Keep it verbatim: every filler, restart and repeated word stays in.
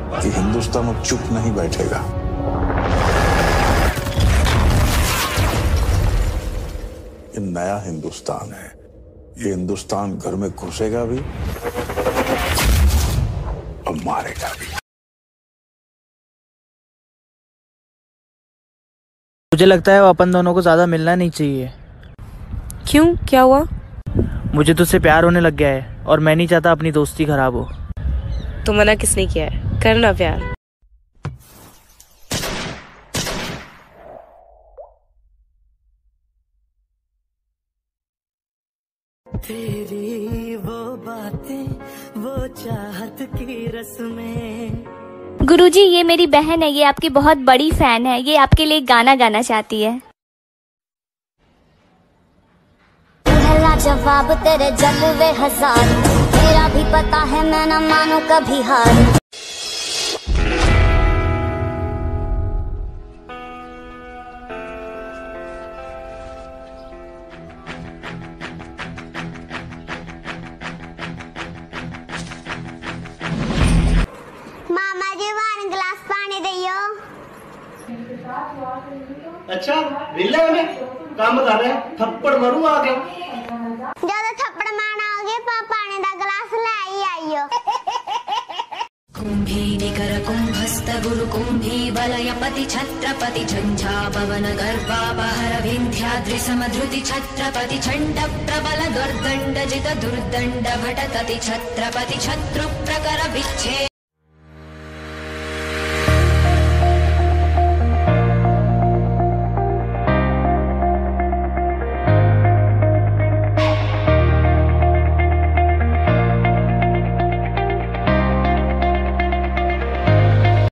कि हिंदुस्तान अब चुप नहीं बैठेगा। ये नया हिंदुस्तान है। ये हिंदुस्तान घर में घुसेगा भी और मारेगा भी। मुझे लगता है वो अपन दोनों को ज्यादा मिलना नहीं चाहिए। क्यों, क्या हुआ? मुझे तुझसे प्यार होने लग गया है और मैं नहीं चाहता अपनी दोस्ती खराब हो। तो मना किसने किया है? करना प्यार। तेरी वो बातें, वो चाहत की रस्में। गुरुजी, ये मेरी बहन है, ये आपकी बहुत बड़ी फैन है, ये आपके लिए गाना गाना चाहती है। पहला जवाब तेरे जलवे हजार, तेरा भी पता है मैं न मानू कभी हार। मामा जी वन गिलास पानी दियो। अच्छा विले में काम कर रहे थप्पड़ मारू आके। ज्यादा थप्पड़ मारना होगे पानी दा गिलास ले आई आइयो। कुंभी निकर कुंभस्थ गुरु कुंभी वलय पति छत्रपति झंझा पवन गर्भापहर विंध्याद्रि समधृति छत्रपति छंड प्रबल दुर्दंड जित दुर्दंड भटतति छत्रपति शत्रु प्रकर विच्छेद।